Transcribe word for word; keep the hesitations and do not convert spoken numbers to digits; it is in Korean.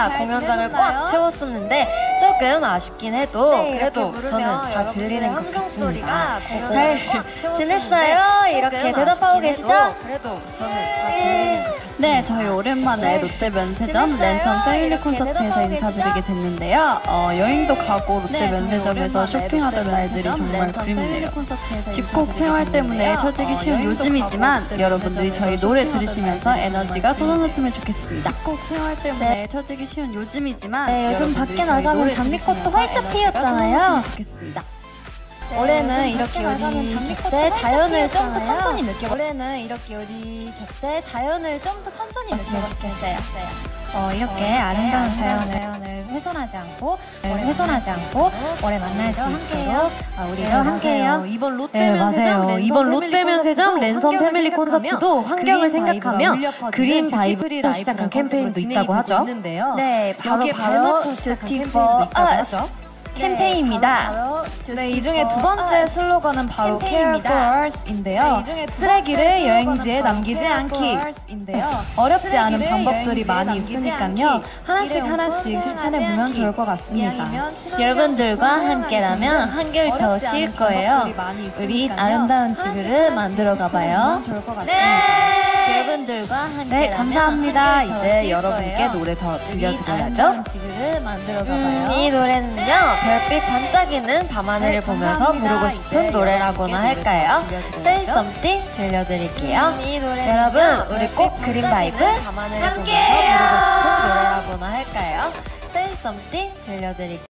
저희가 공연장을 꽉 채웠었는데 조금 아쉽긴 해도 네, 그래도 저는 다 들리는 것 같습니다. 잘 지냈어요? 이렇게 대답하고 계시죠? 그래도 저는 다 들리는 것 같습니다. 네, 저희 오랜만에 롯데 면세점 랜선 패밀리 콘서트에서 인사드리게 됐는데요. 어, 여행도 가고 롯데 네, 면세점에서 쇼핑하던 날들이 정말 그립네요. 집콕 생활 때문에 처지기 쉬운 요즘이지만 여러분들이 저희 노래 들으시면서 에너지가 솟아났으면 좋겠습니다. 집콕 생활 때문에 처지기 쉬운 요즘이지만 네, 요즘 밖에 나가면 장미꽃도 활짝 피었잖아요. 좋겠습니다. 네, 올해는 이렇게 우리 곁에 자연을 좀 더 천천히 느껴. 올해는 이렇게 우리 곁에 자연을 좀 더 천천히 느껴봤으면 좋겠어요. 어, 이렇게 아름다운 자연, 자연을 훼손하지 않고 훼손하지 않고 오래 만날 수 있도록 우리도 함께해요. 이번 롯데 네, 면세점 맞아요. 이번 롯데 면세점 랜선 패밀리 콘서트도 환경을 생각하며 그린 바이브로 시작한 캠페인도 있다고 하죠. 네, 바로 바로 뷰티 포 어스 캠페인입니다. 네, 이 중에 두 번째 슬로건은 바로 Care for Earth인데요. 쓰레기를 여행지에 남기지 않기. 어렵지 않은 방법들이 많이 있으니까요. 하나씩 하나씩 실천해보면 좋을 것 같습니다. 여러분들과 함께라면 한결 더 쉬울 거예요. 우리 아름다운 지구를 만들어 가봐요. 네. 여러분들과 함께라면 네, 감사합니다. 한결 더 이제 쉴 여러분께 거예요. 노래 더 우리 들려드려야죠. 아름다운 지구를 만들어 가봐요. 음, 이 노래는요, 별빛 반짝이는 밤하늘을 네, 보면서 감사합니다. 부르고 싶은 이제 노래라고나 여러분께 할까요? 노래 더 Say 들려드려야죠. Something 들려드릴게요. 음, 이 노래는요, 여러분, 우리 꼭 별빛 그린 바이브 반짝이는 밤하늘을 보면서 함께해요. 부르고 싶은 노래라고나 할까요? Say Something 들려드릴게요.